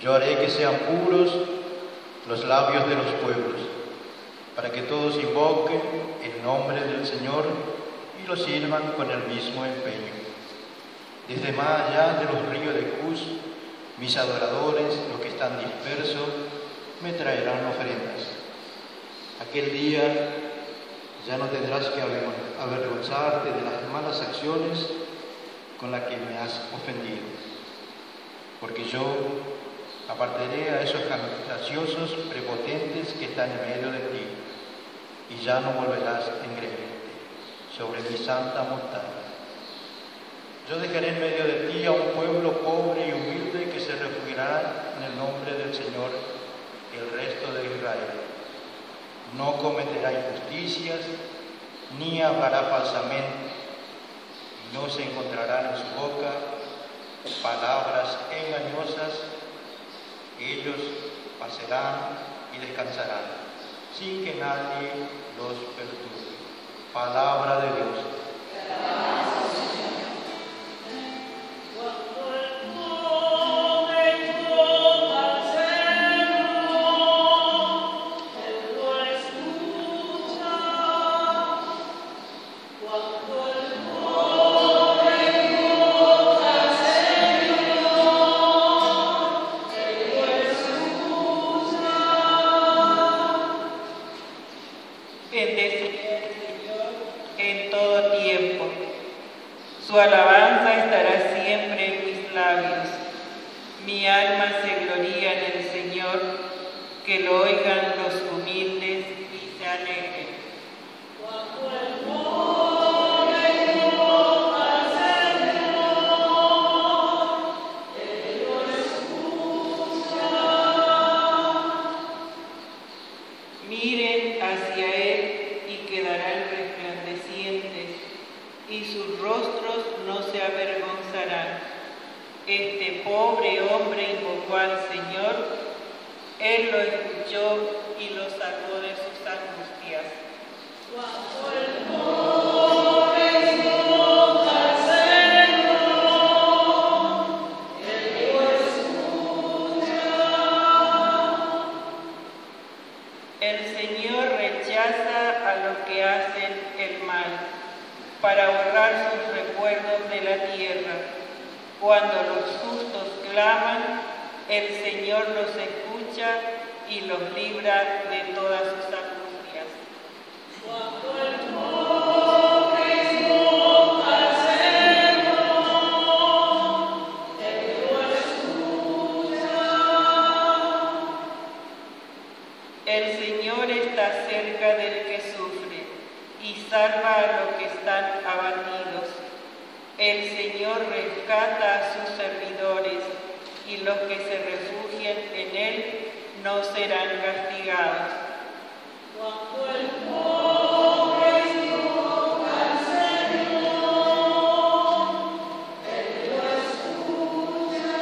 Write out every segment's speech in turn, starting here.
Yo haré que sean puros los labios de los pueblos, para que todos invoquen el nombre del Señor y lo sirvan con el mismo empeño. Desde más allá de los ríos de Cus, mis adoradores, los que están dispersos, me traerán ofrendas. Aquel día ya no tendrás que avergonzarte de las malas acciones con las que me has ofendido, porque yo apartaré a esos graciosos prepotentes que están en medio de ti, y ya no volverás a engreírte sobre mi santa montaña. Yo dejaré en medio de ti a un pueblo pobre y humilde que se refugiará en el nombre del Señor, el resto de Israel. No cometerá injusticias, ni hablará falsamente, y no se encontrarán en su boca palabras engañosas. Ellos pasarán y descansarán, sin que nadie los perturbe. Palabra de Dios. Su alabanza estará siempre en mis labios. Mi alma se gloría en el Señor, que lo oigan los humildes y se alegren. Cuando el pobre invoca al Señor, Él lo escucha. Miren hacia Él y quedarán resplandecientes, y sus rostros no se avergonzarán. Este pobre hombre invocó al Señor, Él lo escuchó y lo sacó de sus angustias. Cuando el pobre invoca al Señor, Él lo escucha. El Señor rechaza a los que hacen el mal, para borrar sus recuerdos de la tierra. Cuando los justos claman, el Señor los escucha y los libra de todas sus angustias. Cuando el pobre invoca al Señor, Él lo escucha. El Señor está cerca del que sufre y salva a los que están abatidos. El Señor rescata a sus servidores, y los que se refugien en Él no serán castigados. Cuando el pobre invoca al Señor, Él lo escucha.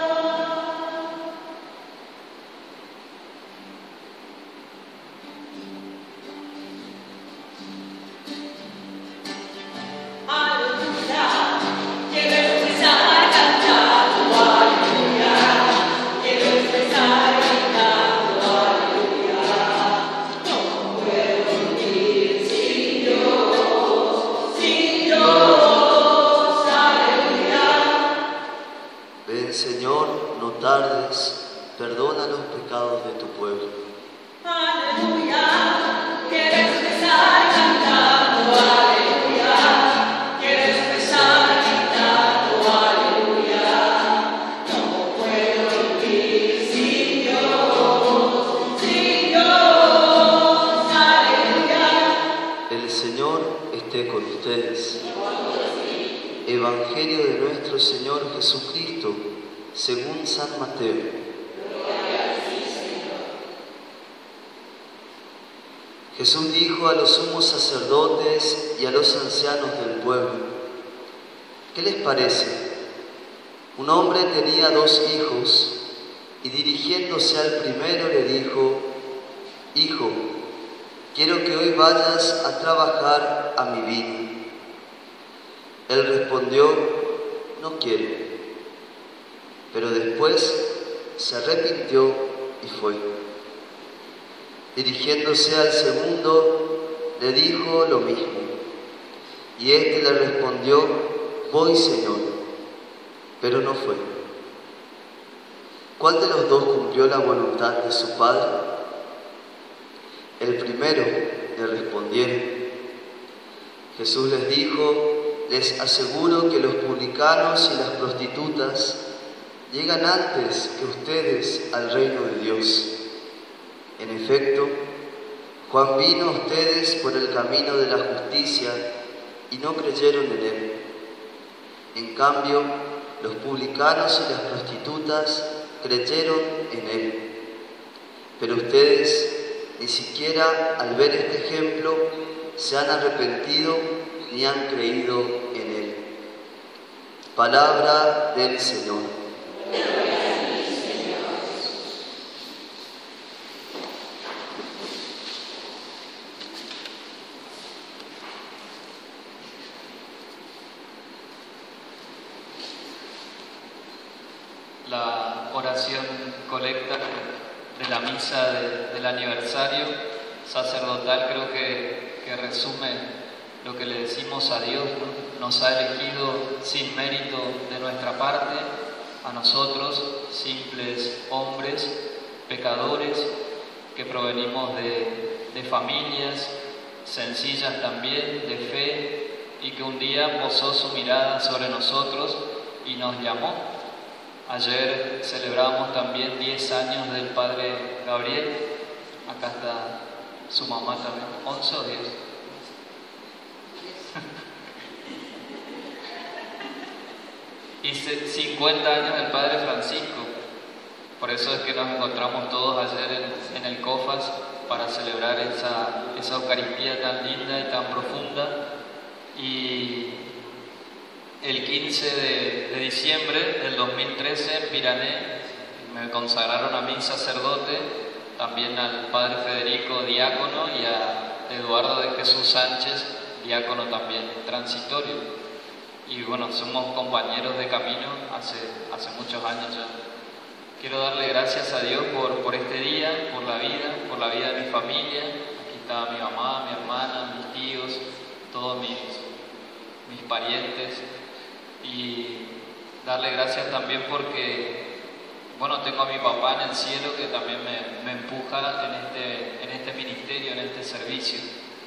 Perdona los pecados de tu pueblo. Aleluya, quiero expresar cantando, aleluya, quiero expresar gritando, aleluya, no puedo vivir sin Dios, aleluya. El Señor esté con ustedes. Evangelio de nuestro Señor Jesucristo, según San Mateo. Jesús dijo a los sumos sacerdotes y a los ancianos del pueblo: ¿qué les parece? Un hombre tenía 2 hijos y dirigiéndose al primero le dijo: Hijo, quiero que hoy vayas a trabajar a mi viña. Él respondió: no quiero. Pero después se arrepintió y fue. Dirigiéndose al segundo, le dijo lo mismo. Y éste le respondió: voy, Señor, pero no fue. ¿Cuál de los dos cumplió la voluntad de su padre? El primero, le respondieron. Jesús les dijo: les aseguro que los publicanos y las prostitutas llegan antes que ustedes al reino de Dios. En efecto, Juan vino a ustedes por el camino de la justicia y no creyeron en él. En cambio, los publicanos y las prostitutas creyeron en él. Pero ustedes ni siquiera al ver este ejemplo se han arrepentido ni han creído en él. Palabra del Señor. La oración colecta de la misa del aniversario sacerdotal creo que resume lo que le decimos a Dios, ¿no? Nos ha elegido sin mérito de nuestra parte, a nosotros, simples hombres, pecadores, que provenimos de familias sencillas también, de fe, y que un día posó su mirada sobre nosotros y nos llamó. Ayer celebramos también 10 años del Padre Gabriel. Acá está su mamá también. 11 o 10. Y 50 años del Padre Francisco. Por eso es que nos encontramos todos ayer en el COFAS para celebrar esa Eucaristía tan linda y tan profunda. Y el 15 de diciembre del 2013 en Pirané me consagraron a mí sacerdote, también al Padre Federico diácono y a Eduardo de Jesús Sánchez diácono también transitorio. Y bueno, somos compañeros de camino hace muchos años ya. Quiero darle gracias a Dios por este día, por la vida de mi familia. Aquí está mi mamá, mi hermana, mis tíos, todos mis parientes. Y darle gracias también porque, bueno, tengo a mi papá en el cielo que también me empuja en este ministerio, en este servicio.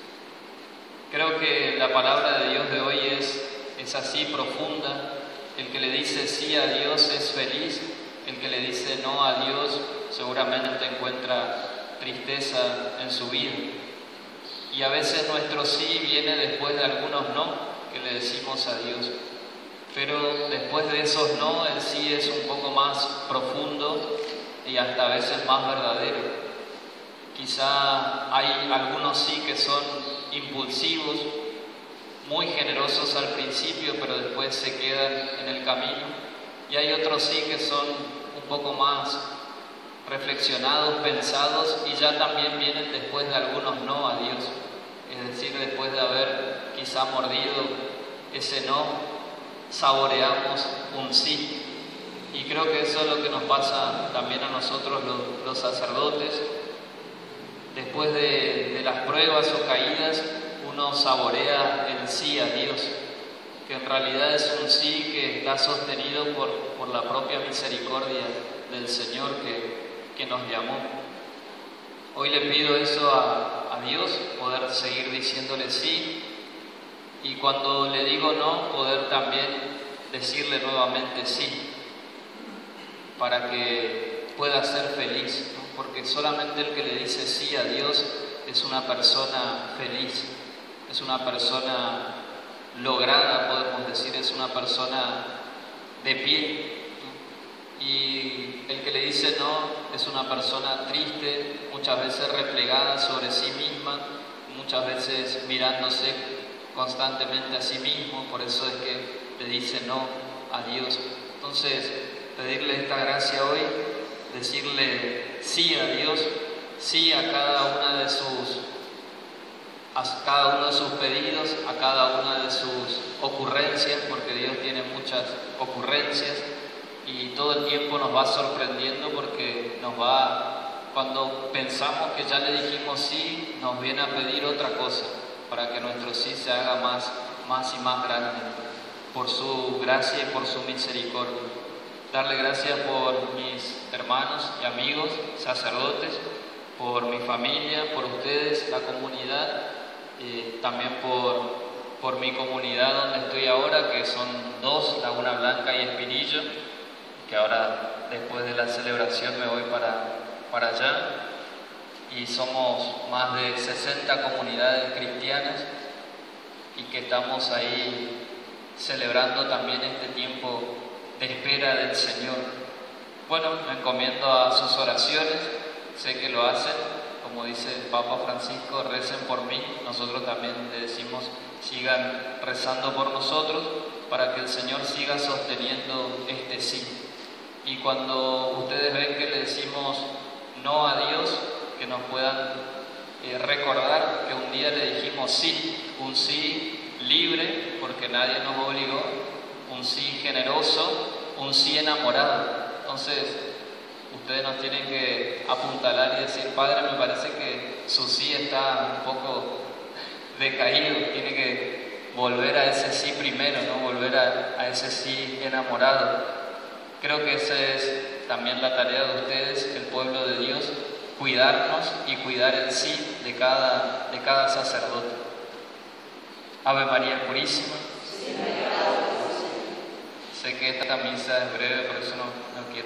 Creo que la palabra de Dios de hoy es así profunda. El que le dice sí a Dios es feliz, el que le dice no a Dios seguramente encuentra tristeza en su vida. Y a veces nuestro sí viene después de algunos no que le decimos a Dios. Pero después de esos no, el sí es un poco más profundo y hasta a veces más verdadero. Quizá hay algunos sí que son impulsivos, muy generosos al principio, pero después se quedan en el camino. Y hay otros sí que son un poco más reflexionados, pensados, y ya también vienen después de algunos no a Dios. Es decir, después de haber quizá mordido ese no, saboreamos un sí. Y creo que eso es lo que nos pasa también a nosotros los sacerdotes. Después de las pruebas o caídas, uno saborea el sí a Dios, que en realidad es un sí que está sostenido por la propia misericordia del Señor que nos llamó. Hoy le pido eso a Dios, poder seguir diciéndole sí, y cuando le digo no, poder también decirle nuevamente sí, para que pueda ser feliz, ¿no? Porque solamente el que le dice sí a Dios es una persona feliz, es una persona lograda, podemos decir, es una persona de pie, ¿no? Y el que le dice no es una persona triste, muchas veces replegada sobre sí misma, muchas veces mirándose constantemente a sí mismo. Por eso es que le dice no a Dios. Entonces, pedirle esta gracia hoy, decirle sí a Dios, sí a cada uno de sus pedidos, a cada una de sus ocurrencias, porque Dios tiene muchas ocurrencias, y todo el tiempo nos va sorprendiendo porque cuando pensamos que ya le dijimos sí, nos viene a pedir otra cosa para que nuestro sí se haga más y más grande, por su gracia y por su misericordia. Darle gracias por mis hermanos y amigos, sacerdotes, por mi familia, por ustedes, la comunidad, también por mi comunidad donde estoy ahora, que son 2, Laguna Blanca y Espinillo, que ahora después de la celebración me voy para allá, y somos más de 60 comunidades cristianas y que estamos ahí celebrando también este tiempo de espera del Señor. Bueno, me encomiendo a sus oraciones, sé que lo hacen, como dice el Papa Francisco, recen por mí, nosotros también le decimos, sigan rezando por nosotros para que el Señor siga sosteniendo este sí. Y cuando ustedes ven que le decimos no a Dios, que nos puedan recordar que un día le dijimos sí, un sí libre, porque nadie nos obligó, un sí generoso, un sí enamorado. Entonces, ustedes nos tienen que apuntalar y decir, Padre, me parece que su sí está un poco decaído, tiene que volver a ese sí primero, ¿no? Volver a ese sí enamorado. Creo que esa es también la tarea de ustedes, el pueblo de Dios, cuidarnos y cuidar el sí de cada sacerdote. Ave María Purísima. Sé que esta misa es breve, por eso no quiero